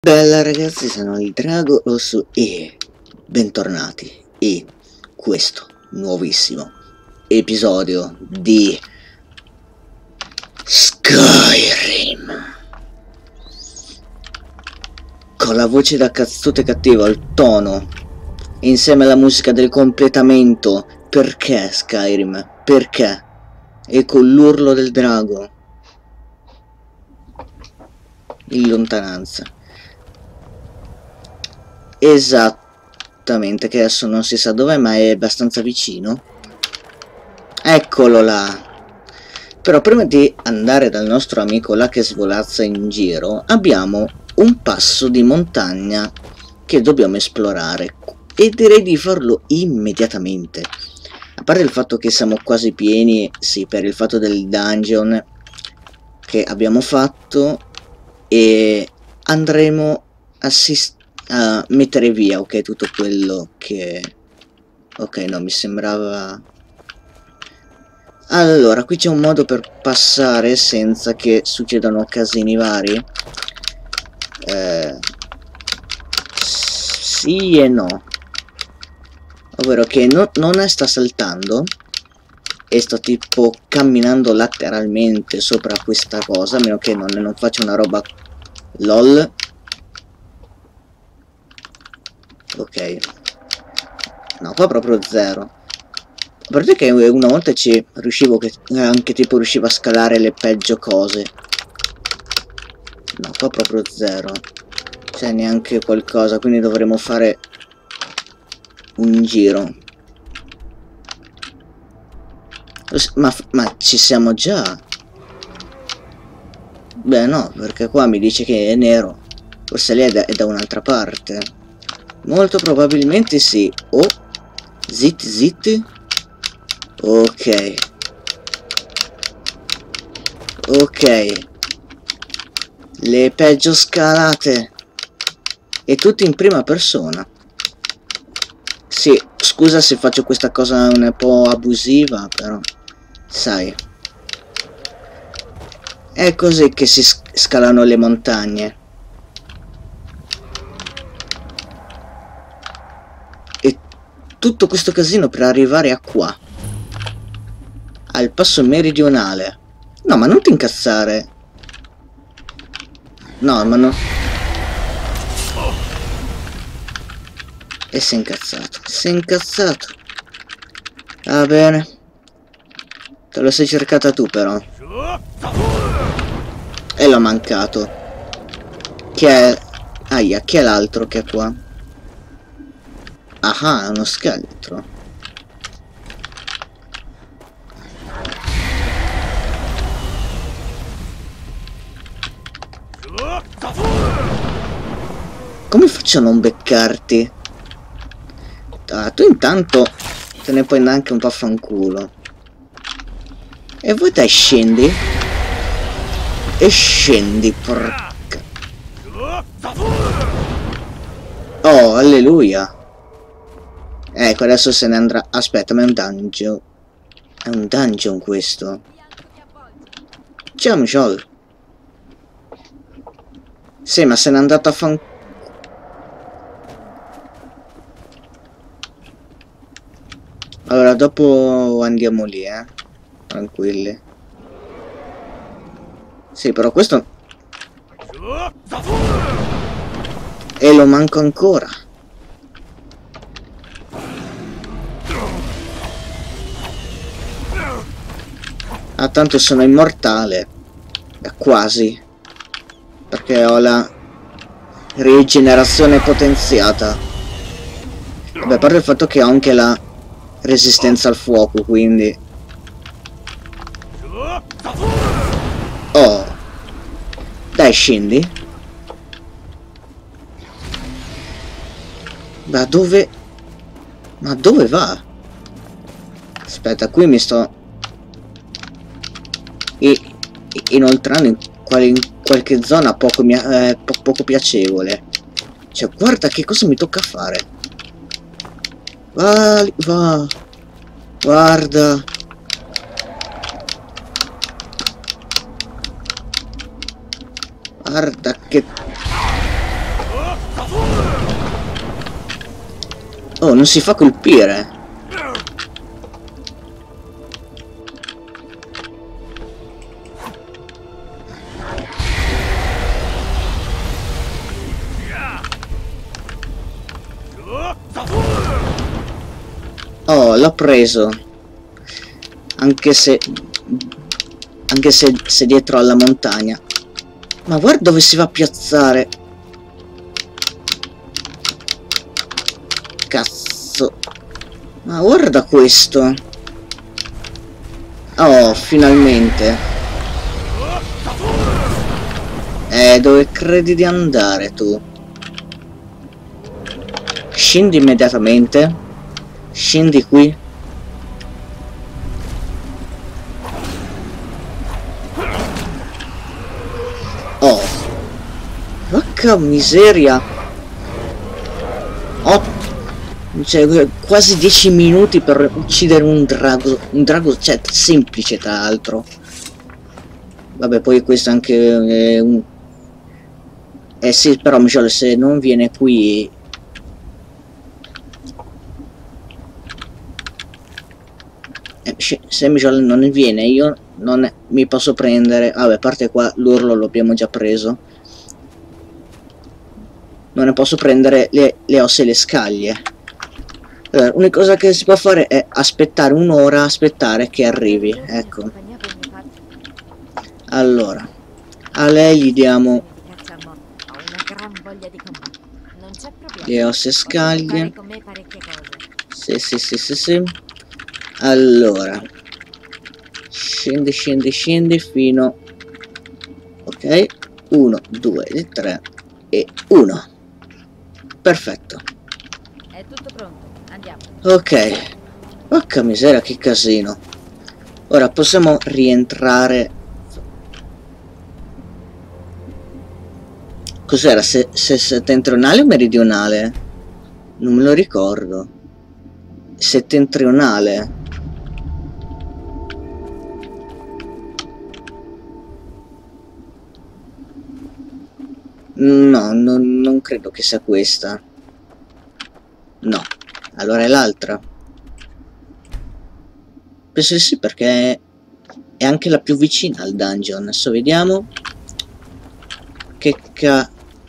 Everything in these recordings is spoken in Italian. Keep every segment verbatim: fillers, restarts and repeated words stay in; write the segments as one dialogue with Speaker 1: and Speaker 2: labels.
Speaker 1: Bella ragazzi, sono il Drago Rosso e bentornati in questo nuovissimo episodio di Skyrim. Con la voce da cazzote cattivo al tono, insieme alla musica del completamento. Perché Skyrim? Perché? E con l'urlo del drago in lontananza. Esattamente, che adesso non si sa dov'è, ma è abbastanza vicino. Eccolo là. Però prima di andare dal nostro amico là che svolazza in giro, abbiamo un passo di montagna che dobbiamo esplorare, e direi di farlo immediatamente. A parte il fatto che siamo quasi pieni, sì, per il fatto del dungeon che abbiamo fatto, e andremo a sistemare a mettere via, ok, tutto quello che... ok, no, mi sembrava... Allora, qui c'è un modo per passare senza che succedano casini vari. Eh... Sì e no. Ovvero che no, non sta saltando e sto tipo camminando lateralmente sopra questa cosa, a meno che non, non faccia una roba lol. Ok, no, qua proprio zero. A parte che una volta ci riuscivo, che anche tipo riuscivo a scalare le peggio cose. No, qua proprio zero. C'è neanche qualcosa, quindi dovremo fare un giro. Ma, ma ci siamo già? Beh no, perché qua mi dice che è nero. Forse lei è da, è da un'altra parte. Molto probabilmente sì. Oh, zitti zitti. Ok. Ok. Le peggio scalate. E tutti in prima persona. Sì, scusa se faccio questa cosa un po' abusiva, però sai, è così che si scalano le montagne. Tutto questo casino per arrivare a qua, al passo meridionale. No, ma non ti incazzare. No, ma no. E si è incazzato. Si è incazzato. Va bene. Te lo sei cercata tu però. E l'ho mancato. Chi è... Aia, chi è l'altro che è qua? Ah, uno scheletro. Come faccio a non beccarti? Ah, tu intanto te ne puoi andare anche un po' a fanculo. E voi dai scendi? E scendi, porca. Oh, alleluia. Ecco, adesso se ne andrà. Aspetta, ma è un dungeon. È un dungeon questo. Ciao, Michel. Sì, ma se n'è andato a fan... Allora, dopo andiamo lì, eh. Tranquilli. Sì, però questo... E lo manco ancora. Ah, tanto sono immortale. Eh, quasi. Perché ho la rigenerazione potenziata. Vabbè, a parte il fatto che ho anche la resistenza al fuoco, quindi... Oh. Dai, scendi. Ma dove... Ma dove va? Aspetta, qui mi sto... E inoltrando in, quali, in qualche zona poco, eh, po poco piacevole. Cioè, guarda che cosa mi tocca fare. Va, va. Guarda. Guarda che... Oh, non si fa colpire. Oh, l'ho preso. Anche se... Anche se, se dietro alla montagna. Ma guarda dove si va a piazzare. Cazzo. Ma guarda questo. Oh, finalmente. Eh, dove credi di andare tu? Scendi immediatamente. Scendi qui. Oh. Porca miseria. Oh. Cioè, quasi dieci minuti per uccidere un drago. Un drago, cioè, semplice tra l'altro. Vabbè, poi questo anche è un... Eh sì, però Michele, se non viene qui... Eh, se Michele non viene, io non mi posso prendere... Vabbè, a parte qua l'urlo lo abbiamo già preso. Non ne posso prendere le, le ossa e le scaglie. Allora, l'unica cosa che si può fare è aspettare un'ora, aspettare che arrivi, ecco. Allora, a lei gli diamo le ossa e scaglie. Sì, sì, sì, sì, sì. Allora, scendi, scendi, scendi fino... Ok, uno, due, tre e uno. Perfetto.
Speaker 2: È tutto pronto. Andiamo.
Speaker 1: Ok. Porca miseria, che casino. Ora possiamo rientrare. Cos'era? Se, se settentrionale o meridionale? Non me lo ricordo. Settentrionale. No, non, non credo che sia questa. No. Allora è l'altra. Penso di sì, perché è anche la più vicina al dungeon. Adesso vediamo. Che ca...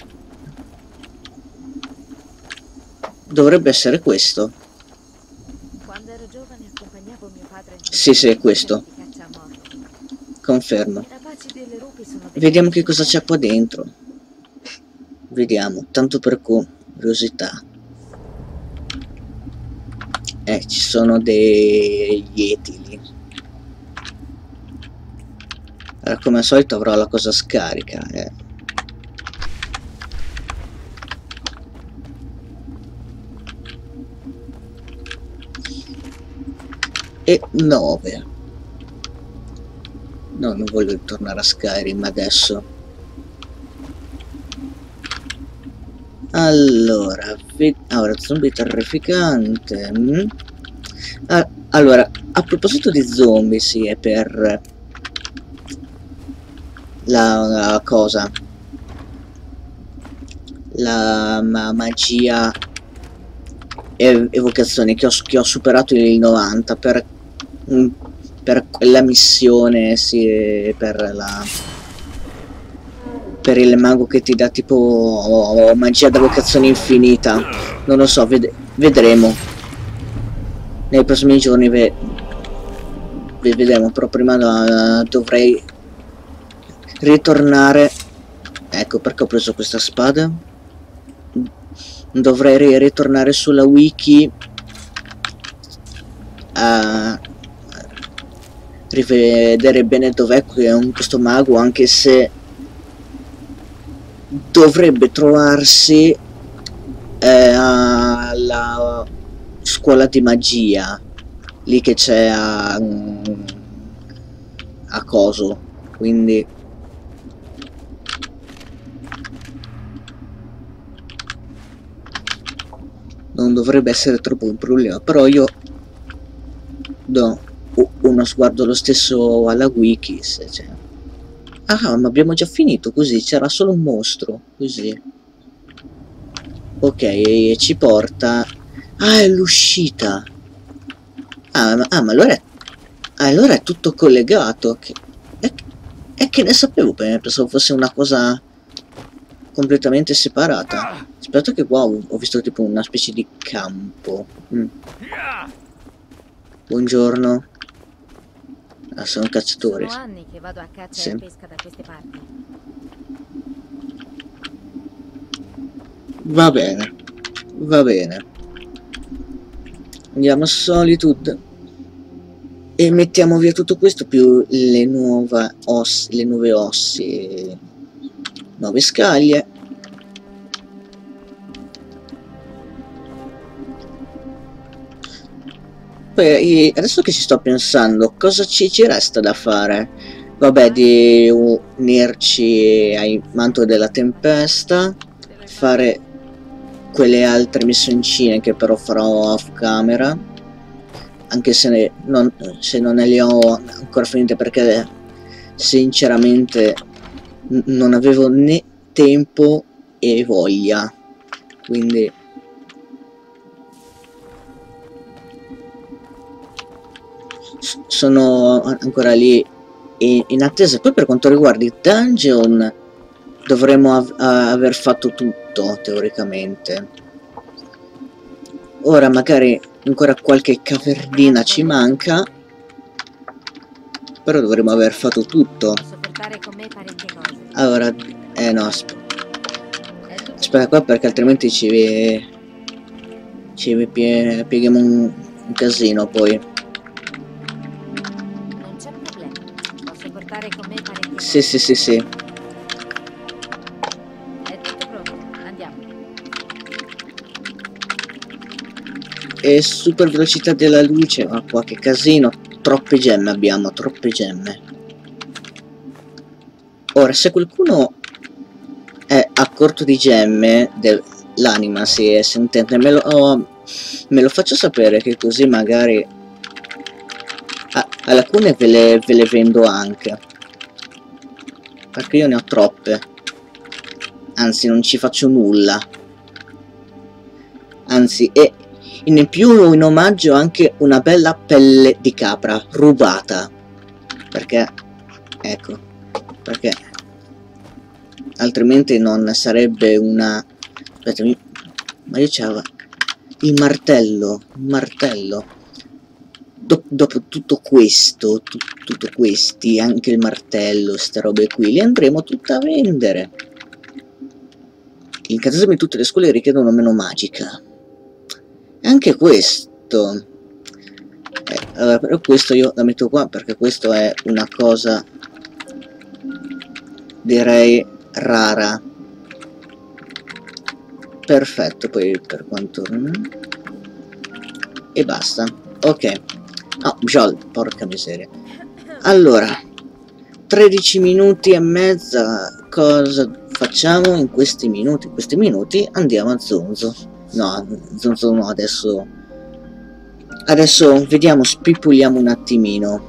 Speaker 1: Dovrebbe essere questo.
Speaker 2: Quando ero giovane accompagnavo mio padre.
Speaker 1: Sì, sì, è questo. Confermo. Vediamo che cosa c'è qua dentro. Vediamo, tanto per curiosità. Eh, ci sono degli etili. Allora, come al solito avrò la cosa scarica, eh. E nove. No, non voglio tornare a Skyrim adesso. Allora, allora zombie terrificante. Mm. Ah, allora, a proposito di zombie, sì, è per la, la cosa, la ma, magia e evocazione che ho, che ho superato il novanta per, mm, per quella missione, sì, per la... per il mago che ti dà tipo oh, magia d'evocazione infinita. Non lo so, ved vedremo. Nei prossimi giorni ve vedremo, però prima uh, dovrei ritornare. Ecco perché ho preso questa spada. Dovrei ri ritornare sulla wiki a rivedere bene dov'è questo mago, anche se dovrebbe trovarsi eh, alla scuola di magia lì che c'è a, a coso, quindi non dovrebbe essere troppo un problema, però io do uno sguardo lo stesso alla wiki se c'è. Ah, ma abbiamo già finito così, c'era solo un mostro, così. Ok, e ci porta Ah, è l'uscita. Ah, ma, ah, ma allora, è, ah, allora è tutto collegato. Che, è, è che ne sapevo bene, pensavo fosse una cosa completamente separata. Aspetta che qua ho, ho visto tipo una specie di campo. Mm. Buongiorno. Ah, sono cacciatori.
Speaker 2: Sono anni che vado a caccia
Speaker 1: Sì.
Speaker 2: e pesca da queste parti.
Speaker 1: Va bene. Va bene. Andiamo a Solitude. E mettiamo via tutto questo più le nuove ossa, le nuove ossi, nuove scaglie. Poi adesso che ci sto pensando, cosa ci, ci resta da fare? Vabbè, di unirci ai manto della tempesta, fare quelle altre missioncine che però farò off camera, anche se, ne, non, se non ne le ho ancora finite, perché sinceramente non avevo né tempo e voglia, quindi sono ancora lì in attesa. Poi per quanto riguarda i dungeon dovremmo av aver fatto tutto teoricamente. Ora magari ancora qualche cavernina ci manca, però dovremmo aver fatto tutto. Allora, eh no, asp aspetta qua, perché altrimenti ci, ci pie pieghiamo un, un casino poi.
Speaker 2: Non c'è problema, posso portare con me parecchie cose.
Speaker 1: Sì, sì, sì, sì.
Speaker 2: È tutto pronto, andiamo.
Speaker 1: E super velocità della luce, ma qua che casino, troppe gemme abbiamo, troppe gemme. Ora, se qualcuno è a corto di gemme, l'anima si è sentente, me lo, oh, me lo faccio sapere, che così magari ah, alcune ve le, ve le vendo anche, perché io ne ho troppe, anzi non ci faccio nulla, anzi, e in più in omaggio anche una bella pelle di capra rubata, perché ecco, perché altrimenti non sarebbe una... Aspetta, mi... ma io c'avevo il martello, il martello. Do dopo tutto questo, tu tutto questi, anche il martello, ste robe qui, li andremo tutte a vendere. Gli incantesimi di tutte le scuole richiedono meno magica. E anche questo. Eh, allora, però questo io la metto qua, perché questo è una cosa, direi, rara. Perfetto, poi per quanto... e basta. Ok. No, Jol, porca miseria. Allora, tredici minuti e mezza. Cosa facciamo in questi minuti? In questi minuti andiamo a Zonzo. No, Zonzo no, adesso... Adesso vediamo, spipuliamo un attimino.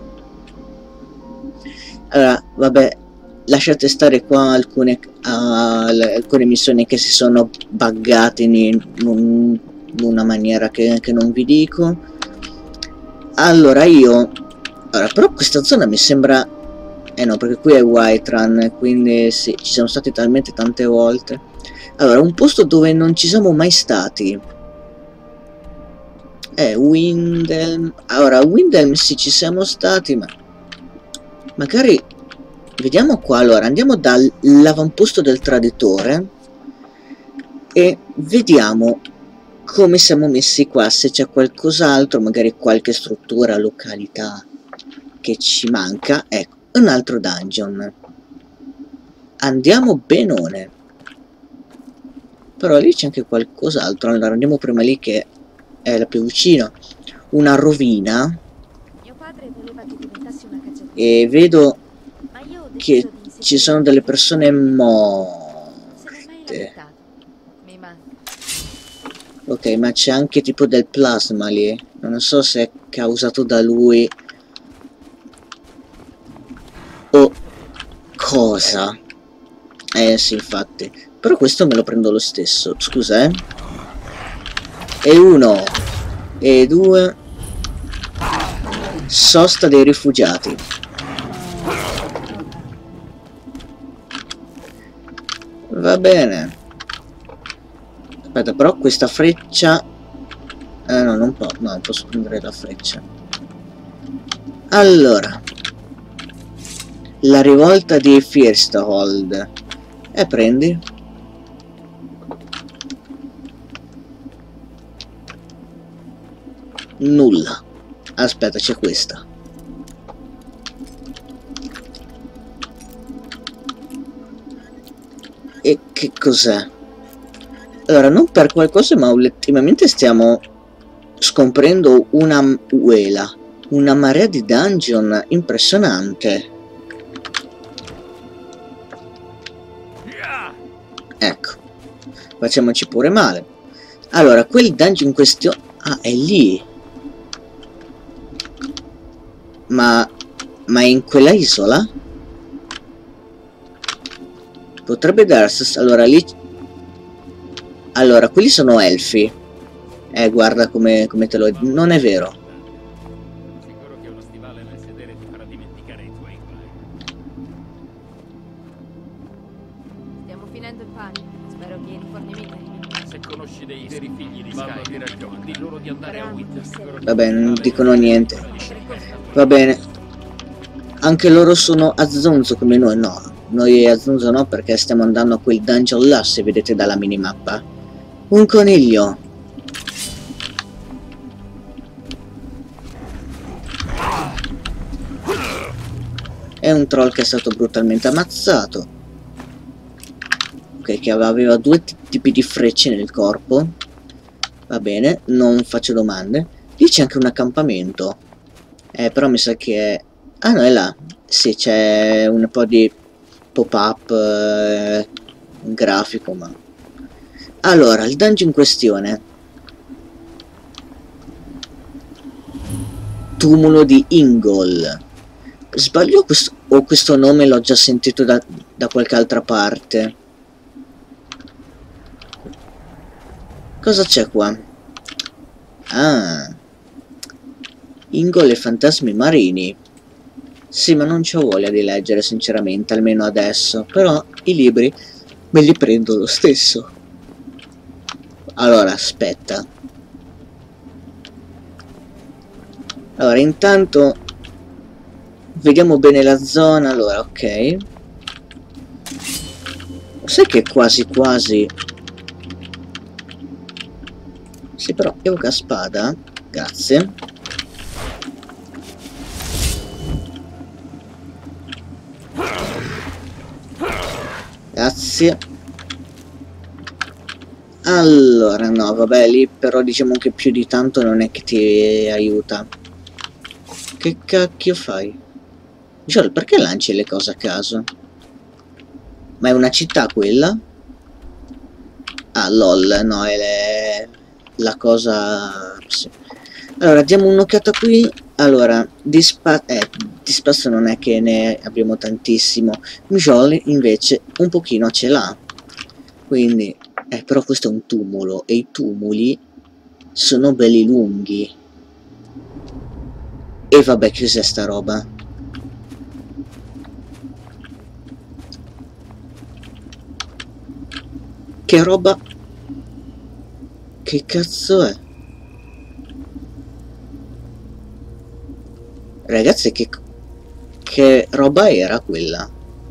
Speaker 1: Allora, vabbè, lasciate stare qua alcune, uh, alcune missioni che si sono buggate in, in una maniera che, che non vi dico. Allora io... Allora, però questa zona mi sembra... Eh no, perché qui è Whiterun, quindi sì, ci siamo stati talmente tante volte. Allora, un posto dove non ci siamo mai stati è Windhelm. Allora, Windhelm sì, ci siamo stati, ma... magari... Vediamo qua, allora, andiamo dall'avamposto del traditore e vediamo come siamo messi qua, se c'è qualcos'altro, magari qualche struttura, località che ci manca. Ecco, un altro dungeon. Andiamo benone. Però lì c'è anche qualcos'altro. Allora andiamo prima lì che è la più vicino. Una rovina.
Speaker 2: Mio padre voleva che diventassi una cacciatrice.
Speaker 1: E vedo che ci sono delle persone morte.
Speaker 2: Mi manca.
Speaker 1: Ok, ma c'è anche tipo del plasma lì. Non so se è causato da lui o cosa. Eh sì, infatti. Però questo me lo prendo lo stesso. Scusa, eh. E uno. E due. Sosta dei rifugiati. Va bene. Aspetta, però questa freccia... Eh no, non posso, no, non posso prendere la freccia. Allora. La rivolta di Firsthold. E prendi. Nulla. Aspetta, c'è questa. E che cos'è? Allora, non per qualcosa, ma ultimamente stiamo scoprendo una uela, una marea di dungeon impressionante. Ecco, facciamoci pure male. Allora, quel dungeon in questione... Ah, è lì. Ma... Ma è in quella isola? Potrebbe darsi... Allora, lì... Allora, quelli sono elfi. Eh, guarda come, come te lo... Non è vero.
Speaker 3: Sicuro che uno stivale nel sedere ti farà dimenticare i tuoi guai.
Speaker 2: Stiamo finendo il pane. Spero che i rifornimenti arrivino.
Speaker 3: Se conosci dei veri figli di Sky, di ragione, di loro di andare a Winter.
Speaker 1: Vabbè, non dicono niente. Va bene. Anche loro sono a zonzo come noi. No, noi a zonzo no, perché stiamo andando a quel dungeon là, se vedete dalla minimappa. Un coniglio. È un troll che è stato brutalmente ammazzato. Ok, che aveva due tipi di frecce nel corpo. Va bene, non faccio domande. Lì c'è anche un accampamento. Eh, però mi sa che è... Ah no, è là. Sì, c'è un po' di pop-up eh, grafico, ma... Allora, il dungeon in questione. Tumulo di Ingol. Sbaglio questo, o questo nome l'ho già sentito da, da qualche altra parte? Cosa c'è qua? Ah, Ingol e fantasmi marini. Sì, ma non c'ho voglia di leggere sinceramente, almeno adesso. Però i libri me li prendo lo stesso. Allora, aspetta. Allora, intanto vediamo bene la zona. Allora, ok. Sai che quasi quasi... Sì, però evoca spada. Grazie. Grazie. Allora, no, vabbè, lì però diciamo che più di tanto non è che ti aiuta. Che cacchio fai? Joel, perché lanci le cose a caso? Ma è una città quella? Ah, lol, no, è le... la cosa... Sì. Allora, diamo un'occhiata qui. Allora, di, spa... eh, di spasso non è che ne abbiamo tantissimo. Joel invece un pochino ce l'ha. Quindi... Eh, però questo è un tumulo e i tumuli sono belli lunghi. E vabbè, che cos'è sta roba? Che roba? Che cazzo è? Ragazzi, che... Che roba era quella?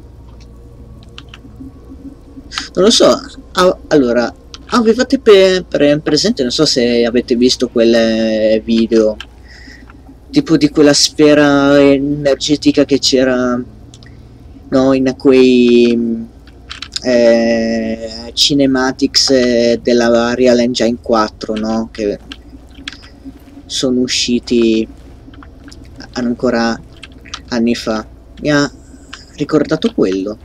Speaker 1: Non lo so. Ah, allora, avevate per, per presente, non so se avete visto quel video, tipo di quella sfera energetica che c'era, no, in quei eh, cinematics eh, della Real Engine quattro, no, che sono usciti ancora anni fa. Mi ha ricordato quello.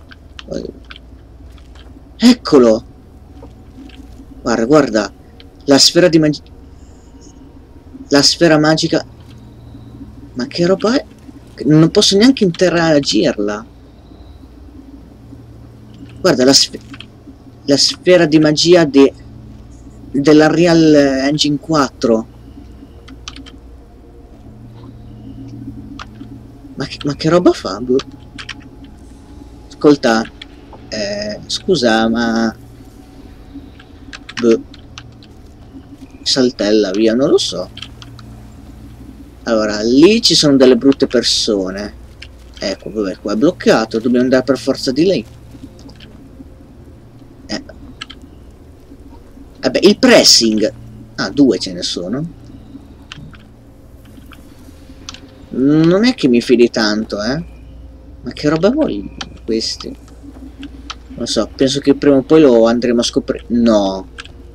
Speaker 1: Eccolo! Guarda, guarda, la sfera di magia... La sfera magica... Ma che roba è? Non posso neanche interagirla. Guarda, la, sf... la sfera di magia di... della Real Engine quattro. Ma che, ma che roba fa? Boh. Ascolta, eh, scusa, ma boh. Saltella via, non lo so. Allora, lì ci sono delle brutte persone. Ecco, vabbè, qua è bloccato, dobbiamo andare per forza di lì. Eh. Vabbè, il pressing. Ah, due ce ne sono. Non è che mi fidi tanto, eh. Ma che roba vuoi questi? Non so, penso che prima o poi lo andremo a scoprire. No.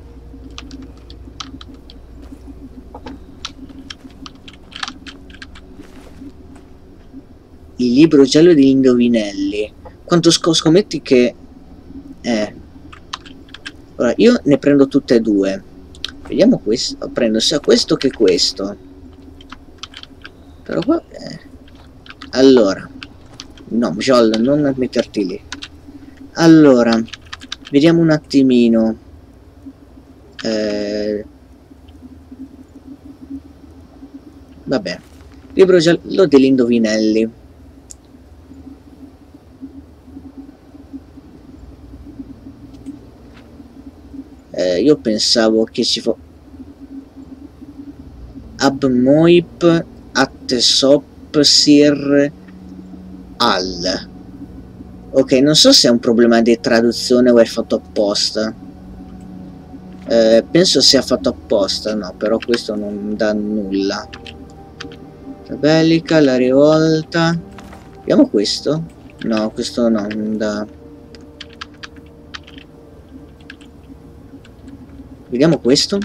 Speaker 1: Il libro giallo degli indovinelli. Quanto sc scommetti che... Eh. Ora, io ne prendo tutte e due. Vediamo questo. Prendo sia questo che questo. Però qua... Eh. Allora. No, Joel, non metterti lì. Allora. Vediamo un attimino. Eh... Vabbè. Libro giallo degli indovinelli. Eh, io pensavo che ci fosse Abmoip Attesop Sir Al. Ok, non so se è un problema di traduzione o è fatto apposta. Eh, penso sia fatto apposta, no, però questo non dà nulla. Bellica, la rivolta. Vediamo questo. No, questo no, non dà. Vediamo questo.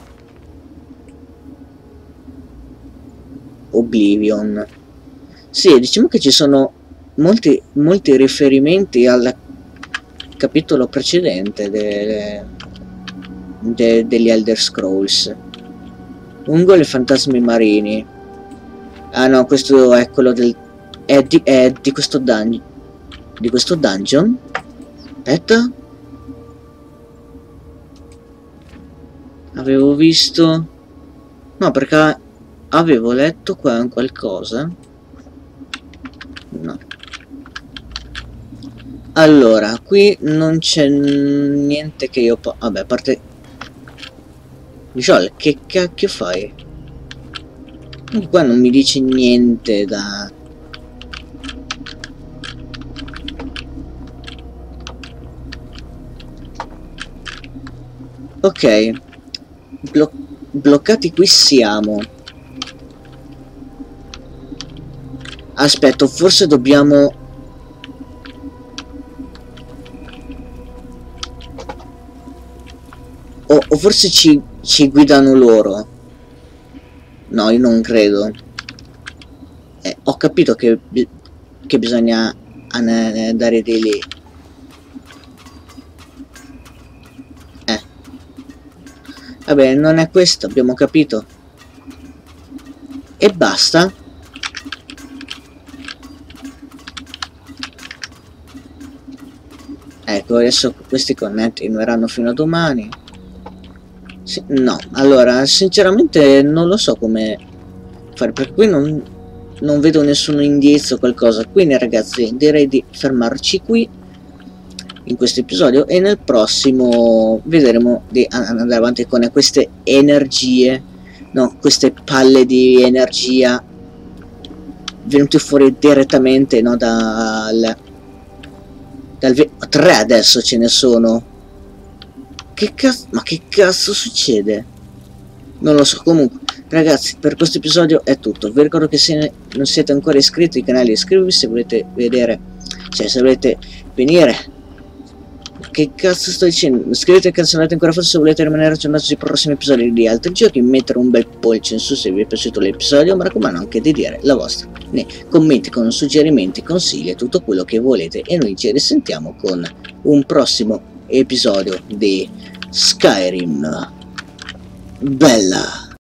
Speaker 1: Oblivion. Sì, diciamo che ci sono molti, molti riferimenti al capitolo precedente de, de, degli Elder Scrolls. Ungol e fantasmi marini. Ah no, questo è quello del... è di, è di questo dungeon. Di questo dungeon? Aspetta. Avevo visto... No, perché avevo letto qua qualcosa. No. Allora, qui non c'è niente che io possa... Vabbè, a parte... Joel, che cacchio fai? Qua non mi dice niente da... Ok. Blo bloccati qui siamo. Aspetta, forse dobbiamo... O, o forse ci, ci guidano loro. No, io non credo. Eh, ho capito che, che bisogna andare di lì. Eh. Vabbè, non è questo, abbiamo capito. E basta. Ecco, adesso questi continueranno fino a domani. Sì, no, allora, sinceramente non lo so come fare, perché qui non, non vedo nessun indizio o qualcosa. Quindi ragazzi, direi di fermarci qui in questo episodio e nel prossimo vedremo di andare avanti con queste energie, no, queste palle di energia venute fuori direttamente, no, dal, dal tre adesso ce ne sono. Che cazzo, ma che cazzo succede? Non lo so. Comunque ragazzi, per questo episodio è tutto. Vi ricordo che se non siete ancora iscritti al canale, iscrivetevi se volete vedere, cioè se volete venire. Che cazzo sto dicendo? Iscrivetevi al canale se non avete ancora fatto, se volete rimanere aggiornati sui prossimi episodi di altri giochi. Mettere un bel pollice in su se vi è piaciuto l'episodio. Mi raccomando anche di dire la vostra nei commenti con suggerimenti, consigli e tutto quello che volete. E noi ci risentiamo con un prossimo episodio di Skyrim. Bella!